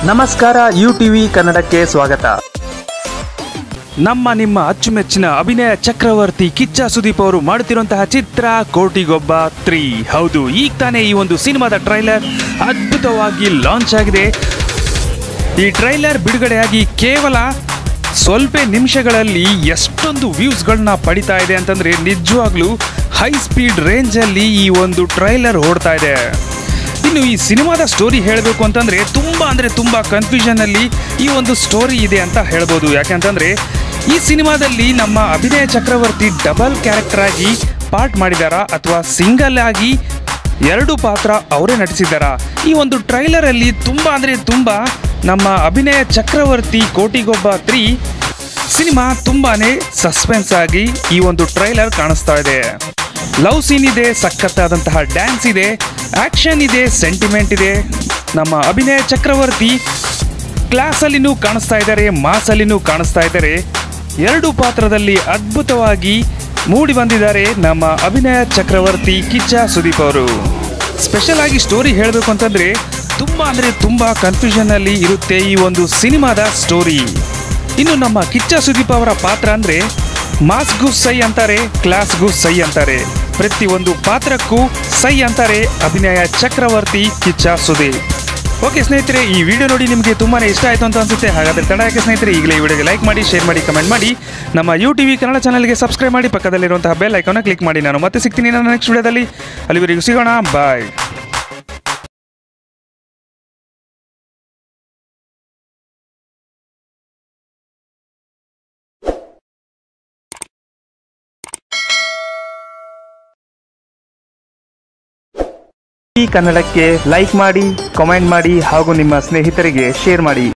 ನಮಸ್ಕಾರ ಯುಟಿವಿ ಕನ್ನಡಕ್ಕೆ ಸ್ವಾಗತ. ನಿಮ್ಮ ಅಚ್ಚುಮೆಚ್ಚಿನ ಅಭಿನಯ ಚಕ್ರವರ್ತಿ ಕಿಚ್ಚ ಸುದೀಪ್ ಅವರು ಮಾಡುತ್ತಿರುವಂತಹ ಚಿತ್ರ ಕೋಟಿಗೊಬ್ಬ 3. ಹೌದು, ಈಗ ತಾನೇ ಈ ಒಂದು ಸಿನಿಮಾದ ಟ್ರೈಲರ್ ಅದ್ಭುತವಾಗಿ ಲಾಂಚ್ ಆಗಿದೆ. ಈ ಟ್ರೈಲರ್ ಬಿಡುಗಡೆಯಾಗಿ ಕೇವಲ ಸ್ವಲ್ಪ ನಿಮಿಷಗಳಲ್ಲಿ ಎಷ್ಟೊಂದು ವ್ಯೂಸ್ಗಳನ್ನ ಪಡಿತಾ ಇದೆ ಅಂತಂದ್ರೆ ನಿಜವಾಗ್ಲೂ ಹೈ ಸ್ಪೀಡ್ ರೇಂಜಲ್ಲಿ ಈ ಒಂದು ಟ್ರೈಲರ್ ಓಡ್ತಾ ಇದೆ. ಇನ್ನು ಈ ಸಿನಿಮಾದ ಸ್ಟೋರಿ ಹೇಳಬೇಕು ಅಂತಂದರೆ ತುಂಬ ಕನ್ಫ್ಯೂಷನಲ್ಲಿ ಈ ಒಂದು ಸ್ಟೋರಿ ಇದೆ ಅಂತ ಹೇಳ್ಬೋದು. ಯಾಕೆಂತಂದರೆ ಈ ಸಿನಿಮಾದಲ್ಲಿ ನಮ್ಮ ಅಭಿನಯ ಚಕ್ರವರ್ತಿ ಡಬಲ್ ಕ್ಯಾರೆಕ್ಟರ್ ಆಗಿ ಪಾರ್ಟ್ ಮಾಡಿದಾರಾ ಅಥವಾ ಸಿಂಗಲ್ ಆಗಿ 2 ಪಾತ್ರ ಅವರೇ ನಟಿಸಿದ್ದಾರಾ? ಈ ಒಂದು ಟ್ರೈಲರಲ್ಲಿ ತುಂಬ ನಮ್ಮ ಅಭಿನಯ ಚಕ್ರವರ್ತಿ ಕೋಟಿಗೊಬ್ಬ 3 ಸಿನಿಮಾ ತುಂಬಾನೇ ಸಸ್ಪೆನ್ಸ್ ಆಗಿ ಈ ಒಂದು ಟ್ರೈಲರ್ ಕಾಣಿಸ್ತಾ ಇದೆ. ಲವ್ ಸೀನ್ ಇದೆ, ಸಖತ್ತಾದಂತಹ ಡ್ಯಾನ್ಸ್ ಇದೆ, ಆಕ್ಷನ್ ಇದೆ, ಸೆಂಟಿಮೆಂಟ್ ಇದೆ. ನಮ್ಮ ಅಭಿನಯ ಚಕ್ರವರ್ತಿ ಕ್ಲಾಸಲ್ಲಿನೂ ಕಾಣಿಸ್ತಾ ಇದ್ದಾರೆ, ಮಾಸಲ್ಲಿನೂ ಕಾಣಿಸ್ತಾ ಇದ್ದಾರೆ. 2 ಪಾತ್ರದಲ್ಲಿ ಅದ್ಭುತವಾಗಿ ಮೂಡಿ ಬಂದಿದ್ದಾರೆ ನಮ್ಮ ಅಭಿನಯ ಚಕ್ರವರ್ತಿ ಕಿಚ್ಚ ಸುದೀಪ್ ಅವರು. ಸ್ಪೆಷಲ್ ಆಗಿ ಸ್ಟೋರಿ ಹೇಳಬೇಕು ಅಂತಂದ್ರೆ ತುಂಬ ಕನ್ಫ್ಯೂಷನ್ನಲ್ಲಿ ಇರುತ್ತೆ ಈ ಒಂದು ಸಿನಿಮಾದ ಸ್ಟೋರಿ. ಇನ್ನು ನಮ್ಮ ಕಿಚ್ಚ ಸುದೀಪ್ ಅವರ ಪಾತ್ರ ಅಂದರೆ ಮಾಸ್ಗೂ ಸೈ ಅಂತಾರೆ, ಕ್ಲಾಸ್ಗೂ ಸೈ ಅಂತಾರೆ. ಪ್ರತಿಯೊಂದು ಪಾತ್ರಕ್ಕೂ ಸೈ ಅಂತಾರೆ ಅಭಿನಯ ಚಕ್ರವರ್ತಿ ಕಿಚ್ಚ ಸುದೀಪ್. ಓಕೆ ಸ್ನೇಹಿತರೆ, ಈ ವಿಡಿಯೋ ನೋಡಿ ನಿಮಗೆ ತುಂಬಾ ಇಷ್ಟ ಆಯಿತು ಅಂತ ಅನಿಸುತ್ತೆ. ಹಾಗಾದರೆ ತಡ ಯಾಕೆ ಸ್ನೇಹಿತರೆ, ಈಗಲೇ ಈ ವಿಡಿಯೋಗೆ ಲೈಕ್ ಮಾಡಿ, ಶೇರ್ ಮಾಡಿ, ಕಮೆಂಟ್ ಮಾಡಿ, ನಮ್ಮ ಯುಟಿವಿ ಕನ್ನಡ ಚಾನಲ್ಗೆ ಸಬ್ಸ್ಕ್ರೈಬ್ ಮಾಡಿ, ಪಕ್ಕದಲ್ಲಿರುವಂತಹ ಬೆಲ್ ಐಕಾನ್ನ ಕ್ಲಿಕ್ ಮಾಡಿ. ನಾನು ಮತ್ತೆ ಸಿಗ್ತೀನಿ ನನ್ನ ನೆಕ್ಸ್ಟ್ ವಿಡಿಯೋದಲ್ಲಿ. ಅಲ್ಲಿವರೆಗೂ ಸಿಗೋಣ, ಬಾಯ್. ಈ ಕನ್ನಡಕ್ಕೆ ಲೈಕ್ ಮಾಡಿ, ಕಾಮೆಂಟ್ ಮಾಡಿ ಹಾಗೂ ನಿಮ್ಮ ಸ್ನೇಹಿತರಿಗೆ ಶೇರ್ ಮಾಡಿ.